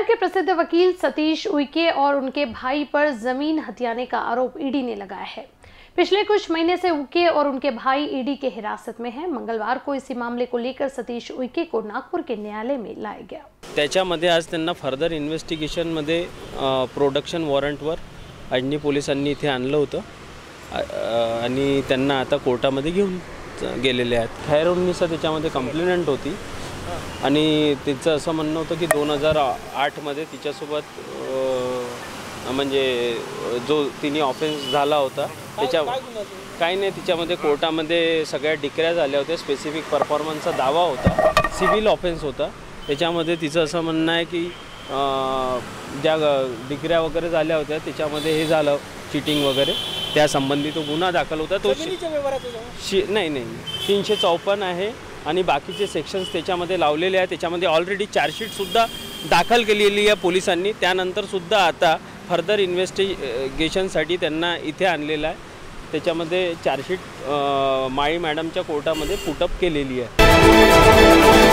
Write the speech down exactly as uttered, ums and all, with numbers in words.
शहर के प्रसिद्ध वकील सतीश उइके और उनके भाई पर जमीन हथियाने का आरोप ईडी ने लगाया है। पिछले कुछ महीने से उइके और उनके भाई ईडी के हिरासत में हैं। मंगलवार को इसी मामले को लेकर सतीश उइके को नागपुर के न्यायालय में लाया गया। त्याच्यामध्ये आज त्यांना फर्दर इन्व्हेस्टिगेशन मध्ये प्रोडक्शन वॉरंटवर अडनी पोलिसांनी इथे आणलं होतं आणि त्यांना आता कोर्टामध्ये घेऊन गेलेले आहेत। खैरुन्निसा त्याच्यामध्ये कंप्लेंट होती आणि तिचं असं म्हणणं होतं की दोन हजार आठमध्ये तिच्यासोबत म्हणजे जो तिने ऑफेन्स झाला होता त्याच्या काही नाही, तिच्यामध्ये कोर्टामध्ये सगळ्या डिक्रिया झाल्या होत्या। स्पेसिफिक परफॉर्मन्सचा दावा होता, सिव्हिल ऑफेन्स होता। त्याच्यामध्ये तिचं असं म्हणणं आहे की ज्या डिक्रिया वगैरे झाल्या होत्या त्याच्यामध्ये हे झालं चीटिंग वगैरे, त्या संबंधी तो गुन्हा दाखल होता। तो नाही नाही तीनशे चौपन्न आहे आणि बाकीचे सेक्शन्स त्याच्यामध्ये लावलेले आहेत। त्याच्यामध्ये ऑलरेडी चार्जशीटसुद्धा दाखल केलेली आहे पोलिसांनी। त्यानंतर सुद्धा आता फर्दर इन्व्हेस्टिगेशनसाठी त्यांना इथे आणलेलं आहे। त्याच्यामध्ये चार्जशीट माळी मॅडमच्या कोर्टामध्ये पुटअप केलेली आहे।